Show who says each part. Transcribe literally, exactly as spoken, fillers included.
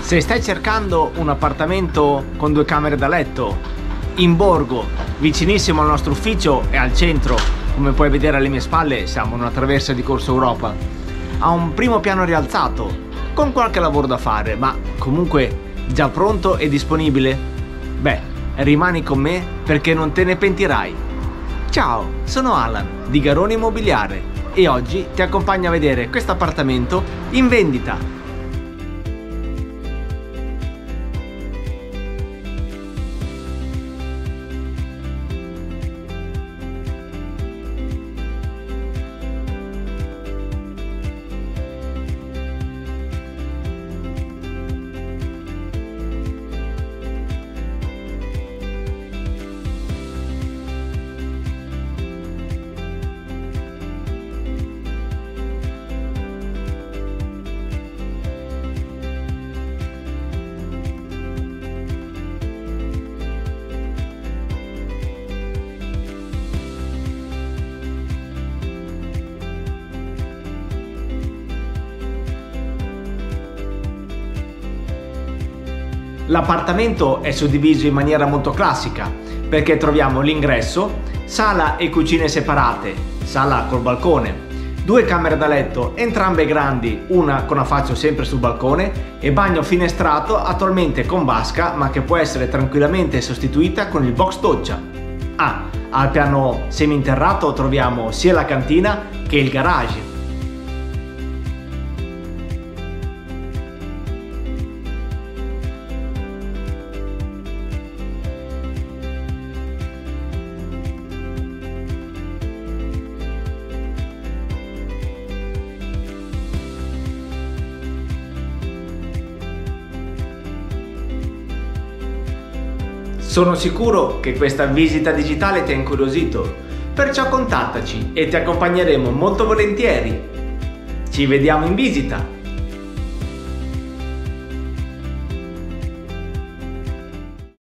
Speaker 1: Se stai cercando un appartamento con due camere da letto in borgo, vicinissimo al nostro ufficio e al centro, come puoi vedere alle mie spalle siamo in una traversa di Corso Europa, ha un primo piano rialzato con qualche lavoro da fare, ma comunque già pronto e disponibile? Beh, rimani con me perché non te ne pentirai. Ciao, sono Alan di Garone Immobiliare e oggi ti accompagno a vedere questo appartamento in vendita. L'appartamento è suddiviso in maniera molto classica perché troviamo l'ingresso, sala e cucine separate, sala col balcone, due camere da letto entrambe grandi, una con affaccio sempre sul balcone e bagno finestrato attualmente con vasca ma che può essere tranquillamente sostituita con il box doccia. Ah, al piano seminterrato troviamo sia la cantina che il garage. Sono sicuro che questa visita digitale ti ha incuriosito, perciò contattaci e ti accompagneremo molto volentieri. Ci vediamo in visita!